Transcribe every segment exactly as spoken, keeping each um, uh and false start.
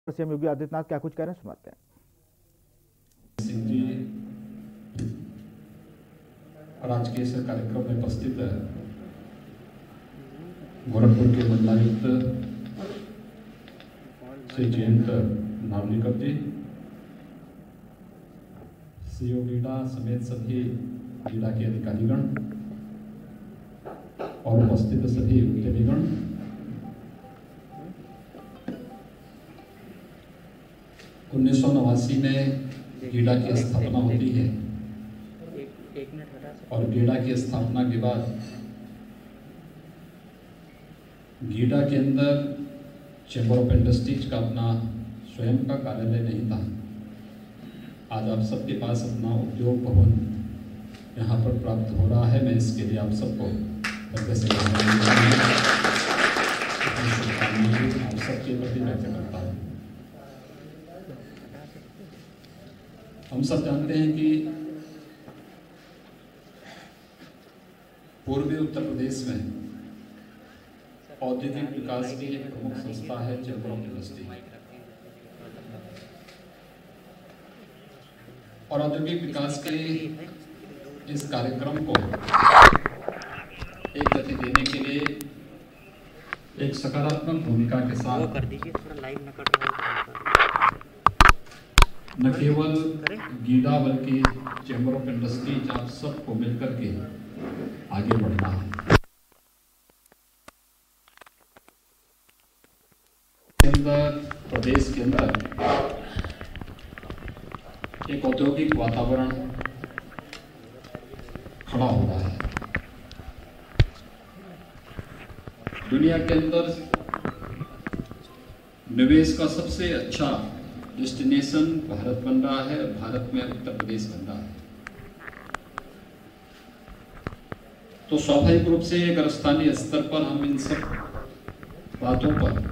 CM Yogi Adityanath क्या कुछ कह रहे हैं, सुनाते हैं। सिंह जी आज के इस कार्यक्रम में उपस्थित है गोरखपुर के मंडलायुक्त श्री जयंत नार्लिकर जी, सीओ गीडा समेत सभी गीडा के अधिकारीगण और उपस्थित सभी उद्यमीगण, उन्नीस सौ नवासी में गीडा की स्थापना होती है और गीडा की स्थापना के बाद गीडा के अंदर चैम्बर ऑफ इंडस्ट्रीज का अपना स्वयं का कार्यालय नहीं था। आज आप सबके पास अपना उद्योग भवन यहाँ पर प्राप्त हो रहा है। मैं इसके लिए आप सबको हृदय से आप सबके प्रति व्यक्त करता हूँ। हम सब जानते हैं कि पूर्वी उत्तर प्रदेश में औद्योगिक विकास की एक प्रमुख संस्था है चैम्बर ऑफ इंडस्ट्री, और औद्योगिक विकास के इस कार्यक्रम को एक गति देने के लिए एक सकारात्मक भूमिका के साथ न केवल गीडा बल्कि चैम्बर ऑफ इंडस्ट्रीज आप सबको मिलकर के आगे बढ़ना है। प्रदेश के अंदर एक औद्योगिक वातावरण खड़ा हो रहा है। दुनिया के अंदर निवेश का सबसे अच्छा डेस्टिनेशन भारत बन रहा है, भारत में उत्तर प्रदेश बन रहा है। तो स्वाभाविक रूप से अगर स्थानीय स्तर पर हम इन सब बातों पर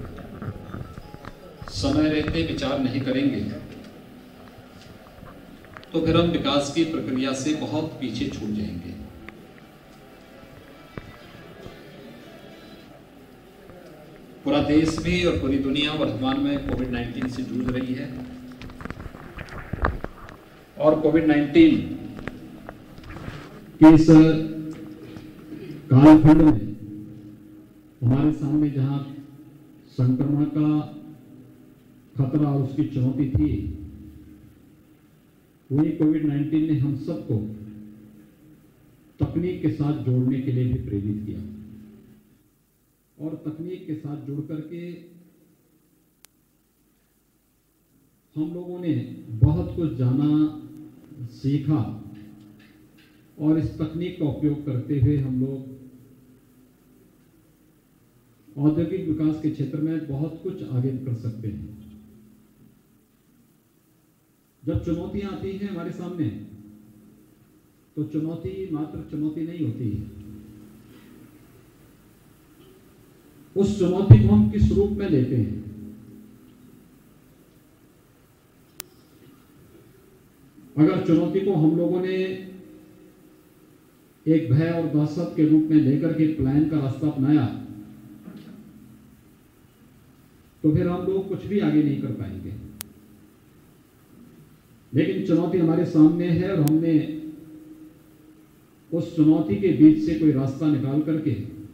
समय रहते विचार नहीं करेंगे तो फिर हम विकास की प्रक्रिया से बहुत पीछे छूट जाएंगे। पूरा देश भी और पूरी दुनिया वर्तमान में कोविड नाइन्टीन से जूझ रही है, और कोविड नाइन्टीन के इस कालखंड में हमारे सामने जहां संक्रमण का खतरा और उसकी चुनौती थी, वही कोविड नाइन्टीन ने हम सबको तकनीक के साथ जोड़ने के लिए भी प्रेरित किया, और तकनीक के साथ जुड़ करके हम लोगों ने बहुत कुछ जाना, सीखा, और इस तकनीक का उपयोग करते हुए हम लोग औद्योगिक विकास के क्षेत्र में बहुत कुछ आगे कर सकते हैं। जब चुनौतियां आती हैं हमारे सामने, तो चुनौती मात्र चुनौती नहीं होती है, उस चुनौती को हम किस रूप में लेते हैं। अगर चुनौती को हम लोगों ने एक भय और दहशत के रूप में लेकर के प्लान का रास्ता अपनाया, तो फिर हम लोग कुछ भी आगे नहीं कर पाएंगे। लेकिन चुनौती हमारे सामने है और हमने उस चुनौती के बीच से कोई रास्ता निकाल करके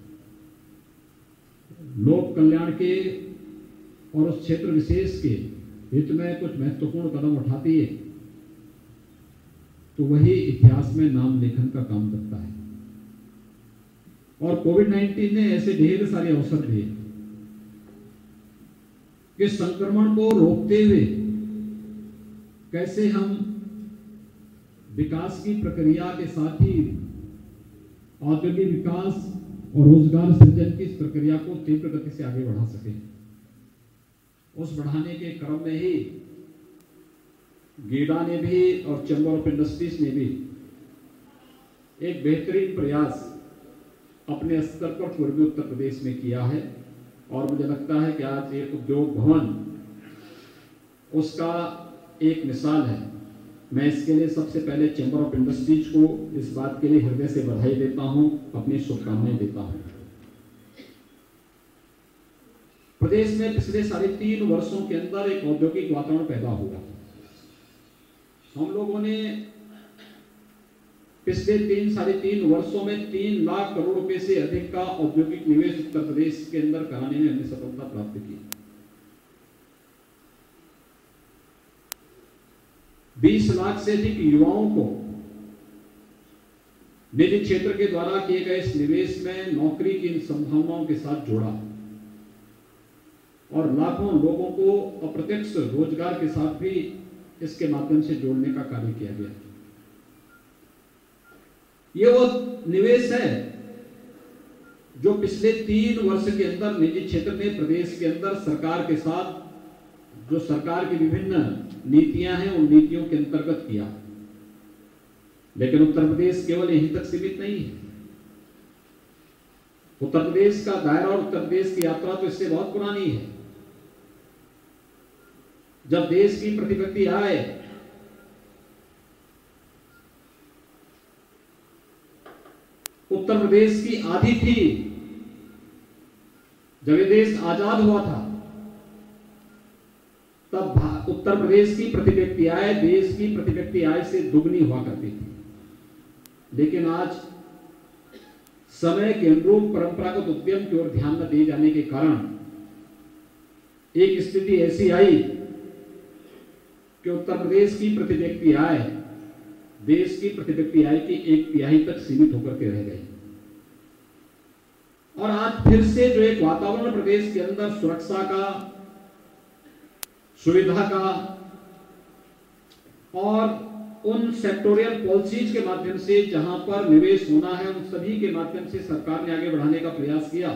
लोक कल्याण के और उस क्षेत्र विशेष के हित में कुछ महत्वपूर्ण कदम उठाती है, तो वही इतिहास में नाम लेखन का काम करता है। और कोविड नाइन्टीन ने ऐसे ढेर सारे अवसर दिए कि संक्रमण को रोकते हुए कैसे हम विकास की प्रक्रिया के साथ ही औद्योगिक विकास और रोजगार सृजन की इस प्रक्रिया को तीव्र गति से आगे बढ़ा सके। उस बढ़ाने के क्रम में ही गीडा ने भी और चैम्बर ऑफ इंडस्ट्रीज ने भी एक बेहतरीन प्रयास अपने स्तर पर पूर्वी उत्तर प्रदेश में किया है, और मुझे लगता है कि आज एक उद्योग भवन उसका एक मिसाल है। मैं इसके लिए सबसे पहले चैम्बर ऑफ इंडस्ट्रीज को इस बात के लिए हृदय से बधाई देता हूं, अपनी शुभकामनाएं देता हूं। प्रदेश में पिछले साढ़े तीन वर्षों के अंदर एक औद्योगिक वातावरण पैदा हुआ। हम लोगों ने पिछले तीन साढ़े तीन वर्षों में तीन लाख करोड़ रुपए से अधिक का औद्योगिक निवेश उत्तर प्रदेश के अंदर कराने में हमने सफलता प्राप्त की। बीस लाख से अधिक युवाओं को निजी क्षेत्र के द्वारा किए गए इस निवेश में नौकरी की इन संभावनाओं के साथ जोड़ा और लाखों लोगों को अप्रत्यक्ष रोजगार के साथ भी इसके माध्यम से जोड़ने का कार्य किया गया। ये वो निवेश है जो पिछले तीन वर्ष के अंदर निजी क्षेत्र ने प्रदेश के अंदर सरकार के साथ जो सरकार की विभिन्न नीतियां हैं उन नीतियों के अंतर्गत किया। लेकिन उत्तर प्रदेश केवल यहीं तक सीमित नहीं है। उत्तर प्रदेश का दायरा और उत्तर प्रदेश की यात्रा तो इससे बहुत पुरानी है। जब देश की प्रतिपत्ति आए उत्तर प्रदेश की आधी थी। जब ये देश आजाद हुआ था तब उत्तर प्रदेश की प्रति व्यक्ति आय देश की प्रति व्यक्ति आय से दुगनी हुआ करती थी। लेकिन आज समय के अनुरूप परंपरागत उद्यम की ओर ध्यान न दिए जाने के कारण एक स्थिति ऐसी आई कि उत्तर प्रदेश की प्रति व्यक्ति आय देश की प्रति व्यक्ति आय की एक तिहाई तक सीमित होकर के रह गई। और आज फिर से जो एक वातावरण प्रदेश के अंदर सुरक्षा का, सुविधा का और उन सेक्टोरियल पॉलिसीज के माध्यम से जहां पर निवेश होना है उन सभी के माध्यम से सरकार ने आगे बढ़ाने का प्रयास किया।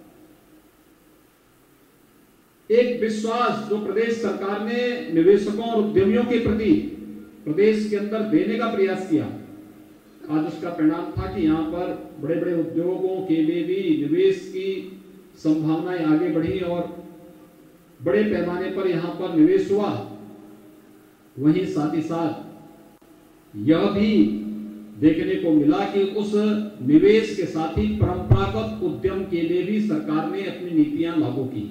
एक विश्वास जो प्रदेश सरकार ने निवेशकों और उद्यमियों के प्रति प्रदेश के अंदर देने का प्रयास किया, आज उसका परिणाम था कि यहाँ पर बड़े बड़े उद्योगों के लिए भी निवेश की संभावनाएं आगे बढ़ी और बड़े पैमाने पर यहाँ पर निवेश हुआ। वहीं साथ ही साथ यह भी देखने को मिला कि उस निवेश के साथ ही परंपरागत उद्यम के लिए भी सरकार ने अपनी नीतियां लागू की।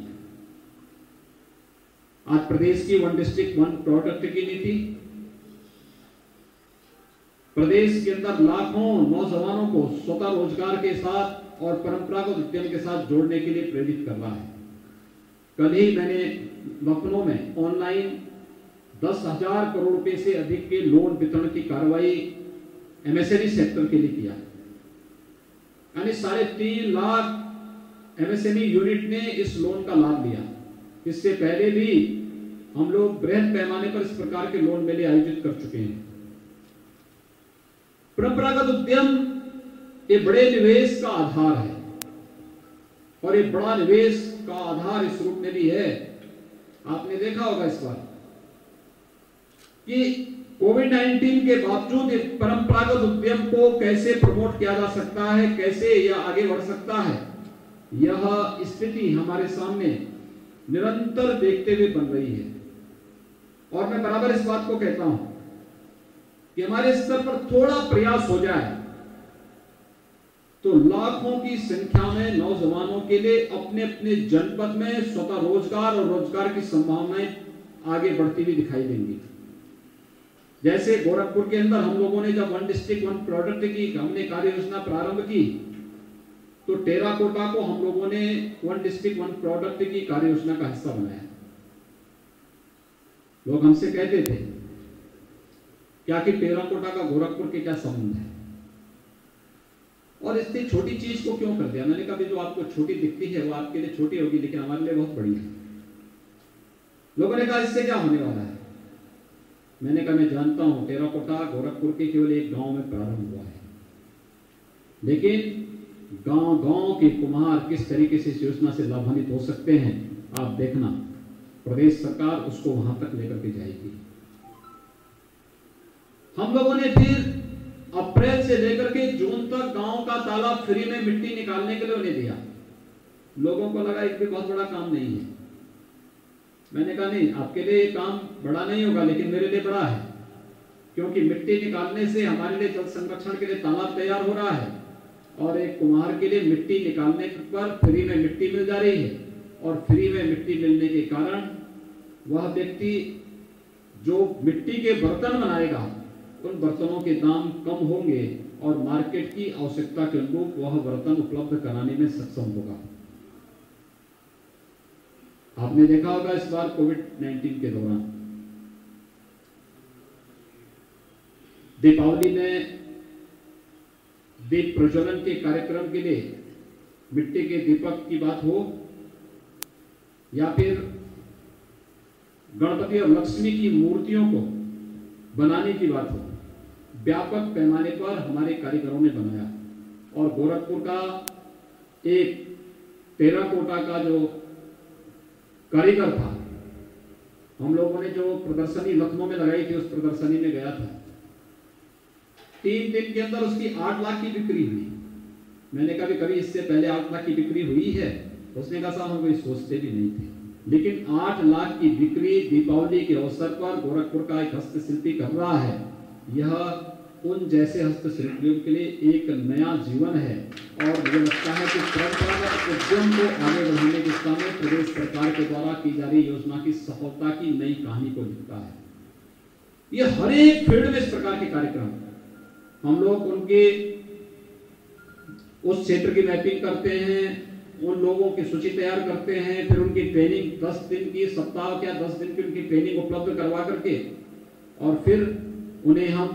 आज प्रदेश की वन डिस्ट्रिक्ट वन प्रोडक्ट की नीति प्रदेश के अंदर लाखों नौजवानों को स्वतः रोजगार के साथ और परंपरागत उद्यम के साथ जोड़ने के लिए प्रेरित कर रहा है। कल ही मैंने लखनऊ में ऑनलाइन दस हजार करोड़ रुपए से अधिक के लोन वितरण की कार्रवाई एमएसएमई सेक्टर के लिए किया। यानी साढ़े तीन लाख एमएसएमई यूनिट ने इस लोन का लाभ लिया। इससे पहले भी हम लोग बृहद पैमाने पर इस प्रकार के लोन मेले आयोजित कर चुके हैं। परंपरागत उद्यम ये बड़े निवेश का आधार है और ये बड़ा निवेश का आधार इस रूप में भी है। आपने देखा होगा इस बार कि कोविड नाइनटीन के बावजूद परंपरागत उद्यम को कैसे प्रमोट किया जा सकता है, कैसे यह आगे बढ़ सकता है, यह स्थिति हमारे सामने निरंतर देखते हुए बन रही है। और मैं बराबर इस बात को कहता हूं कि हमारे स्तर पर थोड़ा प्रयास हो जाए तो लाखों की संख्या में नौजवानों के लिए अपने अपने जनपद में स्वतः रोजगार और रोजगार की संभावनाएं आगे बढ़ती हुई दिखाई देंगी। जैसे गोरखपुर के अंदर हम लोगों ने जब वन डिस्ट्रिक्ट वन प्रोडक्ट की हमने कार्य योजना प्रारंभ की तो टेराकोटा को हम लोगों ने वन डिस्ट्रिक्ट वन प्रोडक्ट की कार्य योजना का हिस्सा बनाया। लोग हमसे कहते थे क्या कि टेराकोटा का गोरखपुर के क्या संबंध है और इतनी छोटी चीज को क्यों कर दिया। मैंने कहा जो आपको छोटी दिखती है वो आपके लिए छोटी होगी लेकिन हमारे लिए बहुत बड़ी है। लोगों ने कहा इससे क्या होने वाला है। मैंने कहा मैं जानता हूं टेराकोटा गोरखपुर के केवल एक गांव में प्रारंभ हुआ है लेकिन गांव गांव के कुम्हार किस तरीके से इस योजना से लाभान्वित हो सकते हैं आप देखना। प्रदेश सरकार उसको वहां तक लेकर के जाएगी। हम लोगों ने फिर अप्रैल से लेकर के जून तक गांव का तालाब फ्री में मिट्टी निकालने के लिए उन्हें दिया। लोगों को लगा एक भी बहुत बड़ा काम नहीं है। मैंने कहा नहीं आपके लिए काम बड़ा नहीं होगा लेकिन मेरे लिए बड़ा है क्योंकि मिट्टी निकालने से हमारे लिए जल संरक्षण के लिए तालाब तैयार हो रहा है और एक कुम्हार के लिए मिट्टी निकालने पर फ्री में मिट्टी मिल जा रही है और फ्री में मिट्टी मिलने के कारण वह व्यक्ति जो मिट्टी के बर्तन बनाएगा उन बर्तनों के दाम कम होंगे और मार्केट की आवश्यकता के अनुरूप वह बर्तन उपलब्ध कराने में सक्षम होगा। आपने देखा होगा इस बार कोविड नाइन्टीन के दौरान दीपावली में दीप प्रज्वलन के कार्यक्रम के लिए मिट्टी के दीपक की बात हो या फिर गणपति और लक्ष्मी की मूर्तियों को बनाने की बात हो, व्यापक पैमाने पर हमारे कारीगरों ने बनाया। और गोरखपुर का एक टेराकोटा का जो कारीगर था, हम लोगों ने जो प्रदर्शनी लखनऊ में लगाई थी उस प्रदर्शनी में गया था, तीन दिन के अंदर उसकी आठ लाख की बिक्री हुई। मैंने कभी कभी इससे पहले आठ लाख की बिक्री हुई है? उसने कहा साहब हम कोई सोचते भी नहीं थे, लेकिन आठ लाख की बिक्री दीपावली के अवसर पर गोरखपुर का एक हस्तशिल्पी कर रहा है। यह उन जैसे हस्तशिल्पियों के लिए एक नया जीवन है और मुझे लगता है कि परंपरागत उद्यम को आगे बढ़ाने की दिशा में प्रदेश सरकार के द्वारा की जा रही योजना की सफलता की नई कहानी को लिखता है। यह हर एक फील्ड में इस प्रकार के कार्यक्रम हम लोग उनके उस क्षेत्र की मैपिंग करते हैं, उन लोगों की सूची तैयार करते हैं, फिर उनकी ट्रेनिंग दस दिन की सप्ताह क्या दस दिन की उनकी ट्रेनिंग उपलब्ध करवा करके और फिर उन्हें हम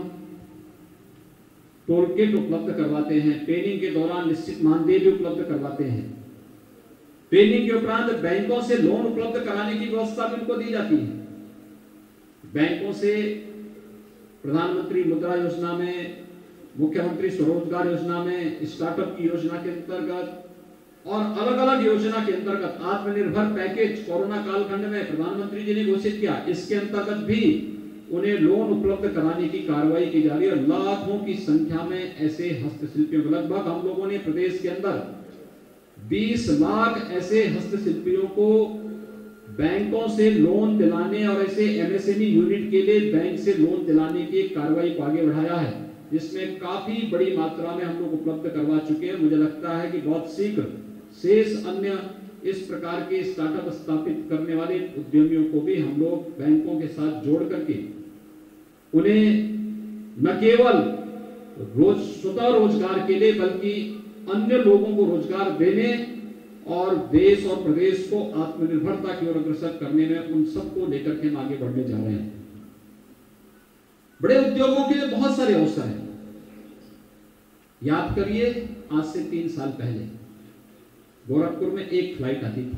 टोल किट उपलब्ध करवाते हैं। ट्रेनिंग के दौरान निश्चित मानदेय भी उपलब्ध करवाते हैं। ट्रेनिंग के उपरांत बैंकों से लोन उपलब्ध कराने की व्यवस्था भी उनको दी जाती है। बैंकों से प्रधानमंत्री मुद्रा योजना में, मुख्यमंत्री स्वरोजगार योजना में, स्टार्टअप की योजना के अंतर्गत और अलग अलग योजना के अंतर्गत आत्मनिर्भर पैकेज कोरोना कालखंड में प्रधानमंत्री जी ने घोषित किया, इसके अंतर्गत भी उन्हें लोन उपलब्ध कराने की कार्रवाई की जा रही है। लाखों की संख्या में ऐसे हस्तशिल्पियों को, लगभग हम लोगों ने प्रदेश के अंदर बीस लाख ऐसे हस्तशिल्पियों को बैंकों से लोन दिलाने और ऐसे एमएसएमई यूनिट के लिए बैंक से लोन दिलाने की कार्रवाई को आगे बढ़ाया है, जिसमें काफी बड़ी मात्रा में हम लोग उपलब्ध करवा चुके हैं। मुझे लगता है कि बहुत शीघ्र शेष अन्य इस प्रकार के स्टार्टअप स्थापित करने वाले उद्यमियों को भी हम लोग बैंकों के साथ जोड़ करके उन्हें न केवल रोज स्वतः रोजगार के लिए बल्कि अन्य लोगों को रोजगार देने और देश और प्रदेश को आत्मनिर्भरता की ओर अग्रसर करने में उन सबको लेकर के हम आगे बढ़ने जा रहे हैं। बड़े उद्योगों के लिए बहुत सारे अवसर हैं। याद करिए, आज से तीन साल पहले गोरखपुर में एक फ्लाइट आती थी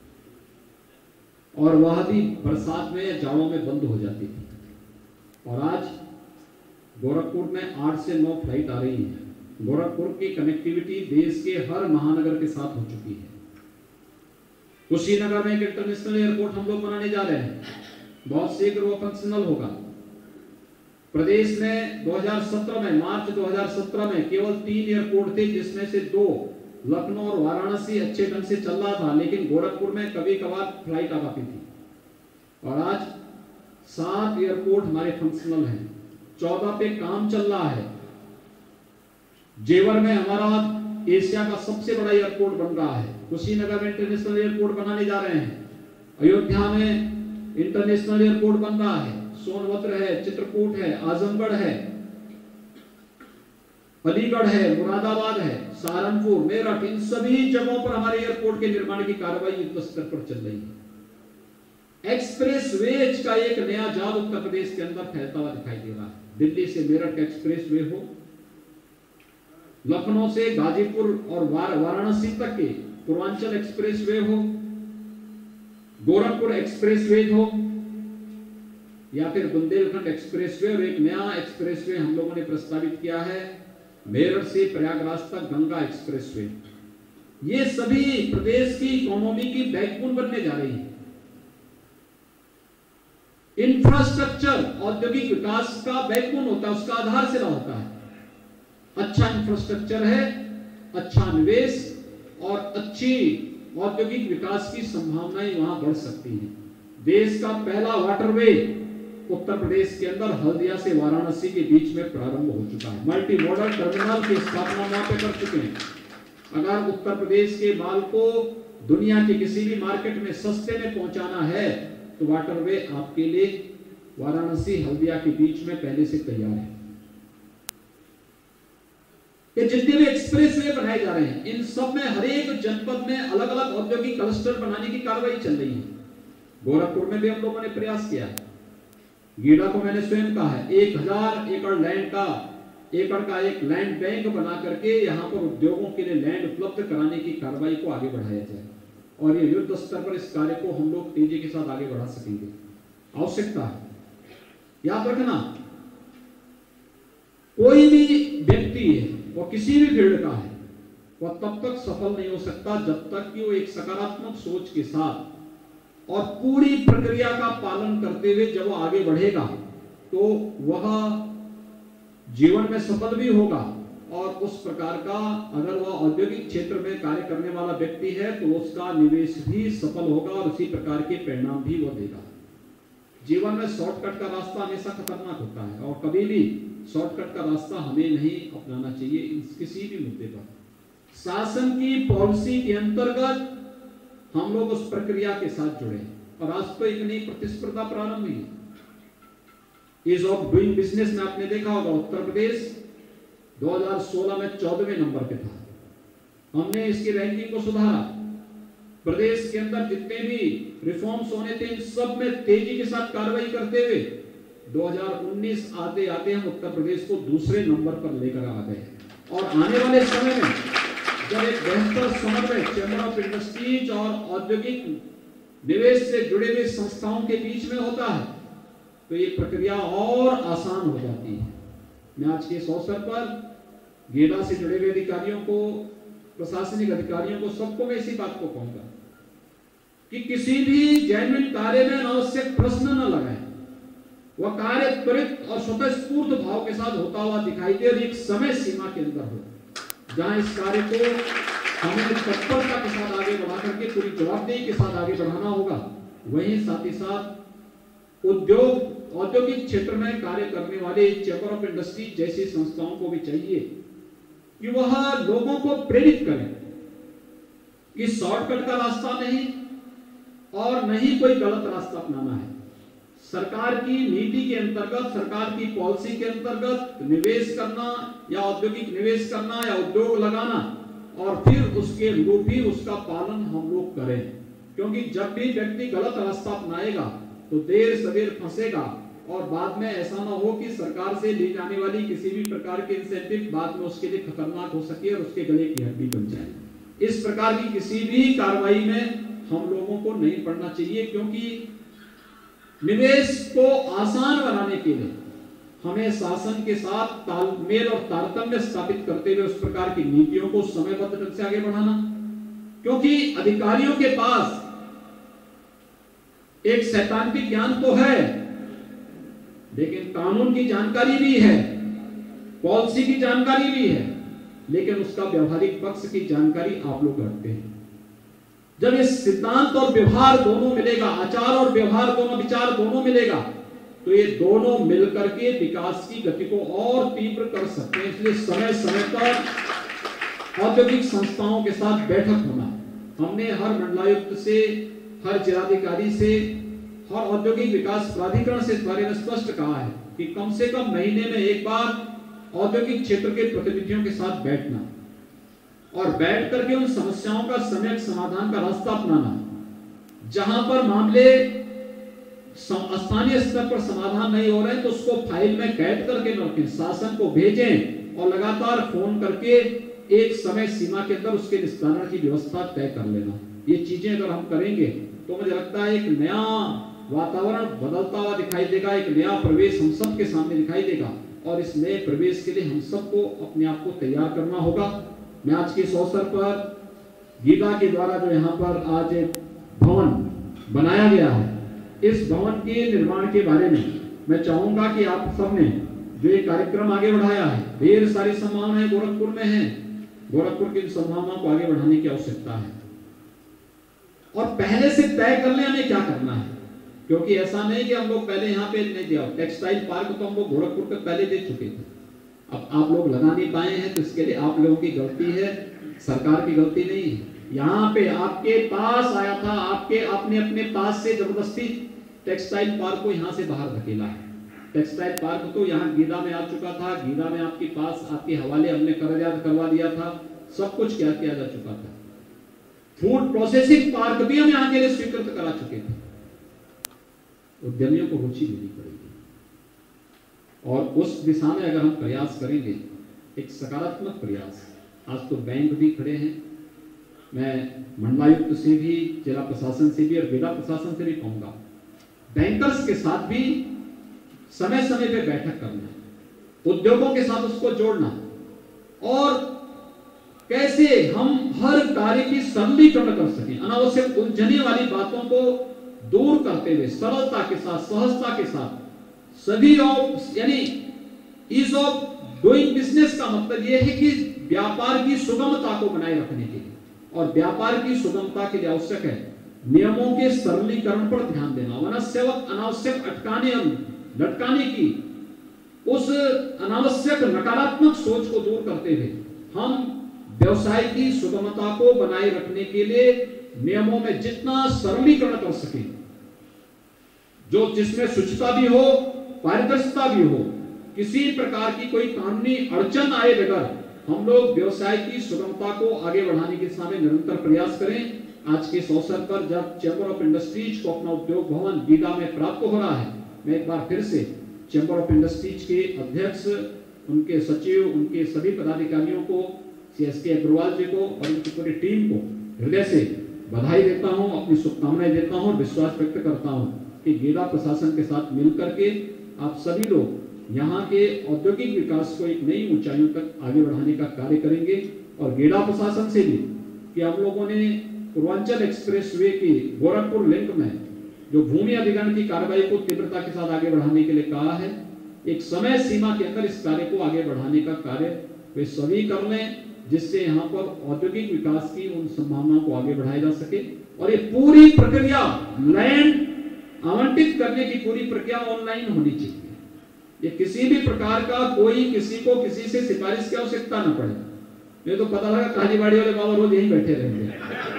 और वह भी बरसात में या जाड़ों में बंद हो जाती थी, और आज गोरखपुर में आठ से नौ फ्लाइट आ रही है। गोरखपुर की कनेक्टिविटी देश के हर महानगर के साथ हो चुकी है। कुशीनगर में एक इंटरनेशनल एयरपोर्ट हम लोग बनाने जा रहे हैं, बहुत शीघ्र वो फंक्शनल होगा। प्रदेश में दो हज़ार सत्रह में, मार्च दो हज़ार सत्रह में केवल तीन एयरपोर्ट थे, जिसमें से दो लखनऊ और वाराणसी अच्छे ढंग से चल रहा था, लेकिन गोरखपुर में कभी कभार फ्लाइट आ पाती थी। और आज सात एयरपोर्ट हमारे फंक्शनल हैं, चौदह पे काम चल रहा है। जेवर में हमारा एशिया का सबसे बड़ा एयरपोर्ट बन रहा है। कुशीनगर में इंटरनेशनल एयरपोर्ट बनाने जा रहे हैं। अयोध्या में इंटरनेशनल एयरपोर्ट बन रहा है। सोनभद्र है, चित्रकूट है, आजमगढ़ है, अलीगढ़ है, मुरादाबाद है, सहारनपुर, मेरठ, इन सभी जगहों पर हमारे एयरपोर्ट के निर्माण की कार्रवाई युद्ध स्तर पर चल रही है। एक्सप्रेस वेज का एक नया जाल उत्तर प्रदेश के अंदर फैलता हुआ दिखाई दे रहा है। दिल्ली से मेरठ का एक्सप्रेस वे हो, लखनऊ से गाजीपुर और वाराणसी तक के पूर्वांचल एक्सप्रेस वे हो, गोरखपुर एक्सप्रेस वे हो, या फिर बुंदेलखंड एक्सप्रेस वे। और एक नया एक्सप्रेस वे हम लोगों ने प्रस्तावित किया है, मेरठ से प्रयागराज तक गंगा एक्सप्रेस वे। ये सभी प्रदेश की इकोनॉमी की बैकबोन बनने जा रही है। इंफ्रास्ट्रक्चर औद्योगिक विकास का बैकबोन होता है, उसका आधारशिला होता है। अच्छा इंफ्रास्ट्रक्चर है, अच्छा निवेश और अच्छी औद्योगिक विकास की संभावनाएं वहां बढ़ सकती हैं। देश का पहला वाटरवे उत्तर प्रदेश के अंदर हल्दिया से वाराणसी के बीच में प्रारंभ हो चुका है। मल्टी मॉडल टर्मिनल की स्थापना वहां पे कर चुके हैं। अगर उत्तर प्रदेश के माल को दुनिया के किसी भी मार्केट में सस्ते में पहुंचाना है तो वाटरवे आपके लिए वाराणसी हल्दिया के बीच में पहले से तैयार है। ये जितने भी एक्सप्रेस वे बनाए जा रहे हैं इन सब में हर एक जनपद में अलग अलग औद्योगिक क्लस्टर बनाने की कार्रवाई चल रही है। गोरखपुर में भी हम लोगों ने प्रयास किया है। गीडा को मैंने स्वयं कहा है एक हजार एकड़ लैंड का एकड़ का एक लैंड बैंक बना करके यहाँ पर उद्योगों के लिए लैंड उपलब्ध कराने की कार्रवाई को आगे बढ़ाया जाए और ये युद्ध स्तर पर इस कार्य को हम लोग तेजी के साथ आगे बढ़ा सकेंगे। आवश्यकता है, याद रखना, कोई भी व्यक्ति है वो किसी भी फील्ड का है वह तब तक सफल नहीं हो सकता जब तक कि वो एक सकारात्मक सोच के साथ और पूरी प्रक्रिया का पालन करते हुए जब वो आगे बढ़ेगा तो वह जीवन में सफल भी होगा और उस प्रकार का अगर वह औद्योगिक क्षेत्र में कार्य करने वाला व्यक्ति है तो उसका निवेश भी सफल होगा और उसी प्रकार के परिणाम भी वह देगा। जीवन में शॉर्टकट का रास्ता हमेशा खतरनाक होता है और कभी भी शॉर्टकट का रास्ता हमें नहीं अपनाना चाहिए किसी भी मुद्दे पर। शासन की पॉलिसी के अंतर्गत हम लोग उस प्रक्रिया के साथ जुड़े और आज तो एक नई प्रतिस्पर्धा प्रारंभ हुई है। ईज ऑफ डूइंग बिजनेस में आपने देखा होगा उत्तर प्रदेश दो हज़ार सोलह में चौदहवें नंबर पे था। हमने इसकी रैंकिंग को सुधारा। प्रदेश के अंदर जितने भी रिफॉर्म्स होने थे इन सब में तेजी के साथ कार्रवाई करते हुए दो हज़ार उन्नीस आते आते हम उत्तर प्रदेश को दूसरे नंबर पर लेकर आ गए और आने वाले समय में जब एक बेहतर समन्वय चैम्बर ऑफ इंडस्ट्रीज और औद्योगिक निवेश से जुड़े हुए संस्थाओं के बीच में होता है तो ये प्रक्रिया और आसान हो जाती है। मैं आज के इस अवसर पर गेडा से जुड़े हुए अधिकारियों को, प्रशासनिक अधिकारियों को, सबको मैं इसी बात को कहूंगा कि किसी भी जेन्युइन कार्य में अनावश्यक प्रश्न न लगाएं। वह कार्य त्वरित और स्वतःस्फूर्त भाव के साथ होता हुआ दिखाई दे और एक समय सीमा के अंदर हो जहां इस कार्य को हमें तत्परता के साथ आगे बढ़ा करके पूरी जवाबदेही के साथ आगे बढ़ाना होगा। वहीं साथ ही साथ उद्योग औद्योगिक क्षेत्र में कार्य करने वाले चैम्बर ऑफ इंडस्ट्री जैसी संस्थाओं को भी चाहिए कि वह लोगों को प्रेरित करें कि शॉर्टकट का रास्ता नहीं और नहीं कोई गलत रास्ता अपनाना है। सरकार की नीति के अंतर्गत, सरकार की पॉलिसी के अंतर्गत निवेश करना या औद्योगिक निवेश करना या उद्योग लगाना और फिर उसके अनुरूप ही उसका पालन हम लोग करें, क्योंकि जब भी व्यक्ति गलत रास्ता अपनाएगा तो देर सवेर फंसेगा और बाद में ऐसा ना हो कि सरकार से ली जाने वाली किसी भी प्रकार के इंसेंटिव बाद में उसके लिए खतरनाक हो सके और उसके गले की हड्डी बन जाए। इस प्रकार की किसी भी कार्रवाई में हम लोगों को नहीं पड़ना चाहिए, क्योंकि निवेश को आसान बनाने के लिए हमें शासन के साथ तालमेल और तारतम्य स्थापित करते हुए उस प्रकार की नीतियों को समयबद्ध ढंग से आगे बढ़ाना, क्योंकि अधिकारियों के पास एक सैद्धांतिक ज्ञान तो है लेकिन कानून की जानकारी भी है, पॉलिसी की जानकारी भी है, लेकिन उसका व्यवहारिक पक्ष की जानकारी आप लोग रखते हैं। जब ये सिद्धांत और व्यवहार दोनों मिलेगा, आचार और व्यवहार दोनों, विचार दोनों मिलेगा, तो ये दोनों मिलकर के विकास की गति को और तीव्र कर सकते हैं। इसलिए समय समय पर औद्योगिक संस्थाओं के साथ बैठक होना, हमने हर मंडलायुक्त से, हर जिलाधिकारी से, हर औद्योगिक विकास प्राधिकरण से इस बारे में स्पष्ट कहा है कि कम से कम महीने में एक बार औद्योगिक क्षेत्र के प्रतिनिधियों के साथ बैठना और बैठ करके उन समस्याओं का सम्यक समाधान का रास्ता अपनाना। जहां पर मामले स्थानीय स्तर पर समाधान नहीं हो रहे हैं तो उसको फाइल में कैद करके रखें, शासन को भेजें और लगातार फोन करके एक समय सीमा के अंदर उसके निस्तारण की व्यवस्था तय कर लेना। ये चीजें अगर हम करेंगे तो मुझे लगता है एक नया वातावरण बदलता हुआ दिखाई देगा, एक नया प्रवेश हम सब के सामने दिखाई देगा और इस नए प्रवेश के लिए हम सबको अपने आप को तैयार करना होगा। मैं आज के इस अवसर पर गीता के द्वारा जो यहाँ पर आज एक भवन बनाया गया है, इस भवन के निर्माण के बारे में मैं चाहूंगा कि आप सबने जो ये कार्यक्रम आगे बढ़ाया है, ढेर सारी संभावनाएं गोरखपुर में हैं, गोरखपुर की संभावनाओं को आगे बढ़ाने की आवश्यकता है और पहले से तय कर ले हमें क्या करना है, क्योंकि ऐसा नहीं कि हम लोग पहले यहाँ पे नहीं दिया। टेक्सटाइल पार्क तो हम लोग गोरखपुर पे पहले दे चुके थे, अब आप लोग लगा नहीं पाए हैं तो इसके लिए आप लोगों की गलती है, सरकार की गलती नहीं है। यहाँ पे आपके पास आया था, आपके आपने अपने पास से जबरदस्ती टेक्सटाइल पार्क को यहाँ से बाहर धकेला है। टेक्सटाइल पार्क तो यहाँ गीदा में आ चुका था, गीदा में आपके पास आपके हवाले हमने करार करवा दिया था, सब कुछ क्या किया जा चुका था। फूड प्रोसेसिंग पार्क भी हम यहाँ के लिए स्वीकृत करा चुके थे। उद्यमियों को रुचि लेनी पड़ेगी और उस दिशा में अगर हम प्रयास करेंगे, एक सकारात्मक प्रयास। आज तो बैंक भी खड़े हैं, मैं मंडलायुक्त से भी, जिला प्रशासन से भी और जिला प्रशासन से भी कहूंगा, बैंकर्स के साथ भी समय समय पे बैठक करना, उद्योगों के साथ उसको जोड़ना और कैसे हम हर कार्य की सरलीकरण कर सकें, अनावश्यक उलझने वाली बातों को दूर करते हुए सरलता के साथ, सहजता के साथ सभी ऑफ यानी ईज ऑफ डूइंग बिजनेस का मतलब यह है कि व्यापार की सुगमता को बनाए रखने के लिए, और व्यापार की सुगमता के लिए आवश्यक है नियमों के सरलीकरण पर ध्यान देना, अनावश्यक अनावश्यक अटकाने लटकाने की उस अनावश्यक नकारात्मक सोच को दूर करते हुए हम व्यवसाय की सुगमता को बनाए रखने के लिए नियमों में जितना सरलीकरण कर सके, जो जिसमें शुचिता भी हो, पारदर्शिता भी हो, किसी प्रकार की कोई कानूनी अड़चन आए बगैर हम लोग व्यवसाय की सुगमता को आगे बढ़ाने के दिशा में निरंतर प्रयास करें। आज के इस अवसर पर जब चैंबर ऑफ इंडस्ट्रीज को अपना उद्योग भवन गीदा में प्राप्त हो रहा है, मैं एक बार फिर से चैंबर ऑफ इंडस्ट्रीज के अध्यक्ष, उनके सचिव, उनके सभी पदाधिकारियों को, सी एस के अग्रवाल जी को और उनकी पूरी टीम को हृदय से बधाई देता हूं, अपनी शुभकामनाएं देता हूं और विश्वास व्यक्त करता हूं कि गीदा प्रशासन के साथ मिलकर के आप सभी लोग यहाँ के औद्योगिक विकास को एक नई ऊंचाइयों तक आगे बढ़ाने का कार्य करेंगे। और गीदा प्रशासन से भी कि हम लोगों ने पूर्वांचल एक्सप्रेसवे की गोरखपुर लिंक में जो भूमि अधिग्रहण की कार्रवाई को तीव्रता के साथ आगे बढ़ाने के लिए कहा है, एक समय सीमा के अंदर इस कार्य को आगे बढ़ाने का कार्य वे सभी कर लें, जिससे यहाँ पर औद्योगिक विकास की उन संभावनाओं को आगे बढ़ाया जा सके। और ये पूरी प्रक्रिया लैंड आवंटित करने की पूरी प्रक्रिया ऑनलाइन होनी चाहिए। ये किसी भी प्रकार का कोई किसी को किसी से सिफारिश की आवश्यकता न पड़े। नहीं तो पता लगा कालीबाड़ी वाले बाबा रोज यहीं बैठे रहेंगे।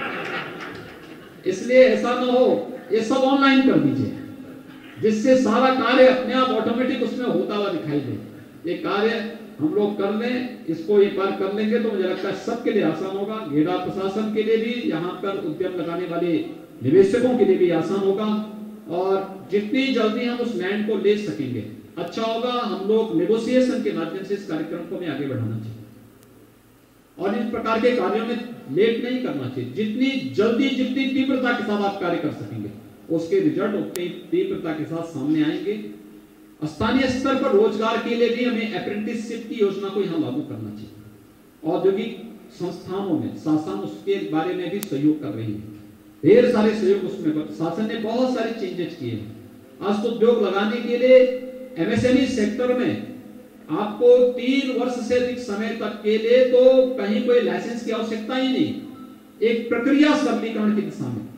इसलिए ऐसा न हो, ये सब ऑनलाइन कर दीजिए, जिससे सारा कार्य अपने आप ऑटोमेटिक उसमें होता हुआ दिखाई दे। ये कार्य हम लोग कर लें, इसको एक बार कर लेंगे तो मुझे लगता है सबके लिए आसान होगा। गीदा प्रशासन के लिए भी, यहाँ पर उद्यम लगाने वाले निवेशकों के लिए भी आसान होगा और जितनी जल्दी हम उस लैंड को ले सकेंगे अच्छा होगा। हम लोग नेगोशिएशन के माध्यम से इस कार्यक्रम को हमें आगे बढ़ाना चाहिए और इस प्रकार के कार्यों में लेट नहीं करना चाहिए। जितनी जल्दी, जितनी तीव्रता के साथ आप कार्य कर सकेंगे, उसके रिजल्ट उतनी तीव्रता के साथ सामने आएंगे। स्थानीय स्तर पर रोजगार के लिए भी हमें अप्रेंटिसशिप की योजना को यहाँ लागू करना चाहिए। औद्योगिक संस्थानों में शासन उसके बारे में भी सहयोग कर रही है, ढेर सारे सहयोग उसमें शासन ने बहुत सारे चेंजेस किए हैं। आज तो उद्योग लगाने के लिए M S M E sector में आपको तीन वर्ष से अधिक समय तक के लिए तो कहीं कोई लाइसेंस की आवश्यकता ही नहीं। एक प्रक्रिया सरलीकरण की दिशा में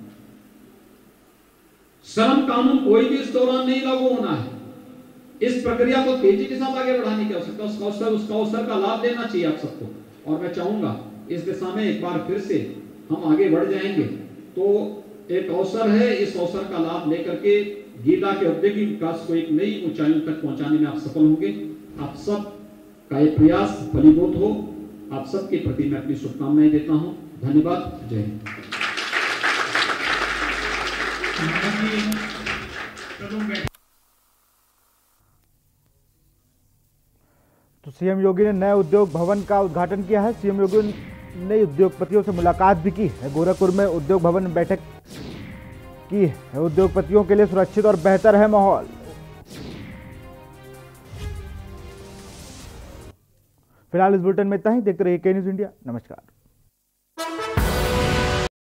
श्रम कानून कोई भी इस दौरान नहीं लागू होना है। इस प्रक्रिया को तेजी के साथ आगे बढ़ाने की आवश्यकता, उसका अवसर उसका अवसर का लाभ लेना चाहिए आप सबको। और मैं चाहूंगा इस दिशा में एक बार फिर से हम आगे बढ़ जाएंगे तो एक अवसर है, इस अवसर का लाभ लेकर के गीदा के औद्योगिक विकास को एक नई ऊंचाइयों तक पहुंचाने में आप सफल होंगे। आप सब का ये प्रयास फलीभूत हो, आप सबके प्रति मैं अपनी शुभकामनाएं देता हूं। धन्यवाद। जय हिंद। तो सीएम योगी ने नए उद्योग भवन का उद्घाटन किया है। सीएम योगी ने उद्योगपतियों से मुलाकात भी की है। गोरखपुर में उद्योग भवन में बैठक की है। उद्योगपतियों के लिए सुरक्षित और बेहतर है माहौल। फिलहाल इस बुलेटिन में इतना ही। देखते रहिए के न्यूज़ इंडिया। नमस्कार।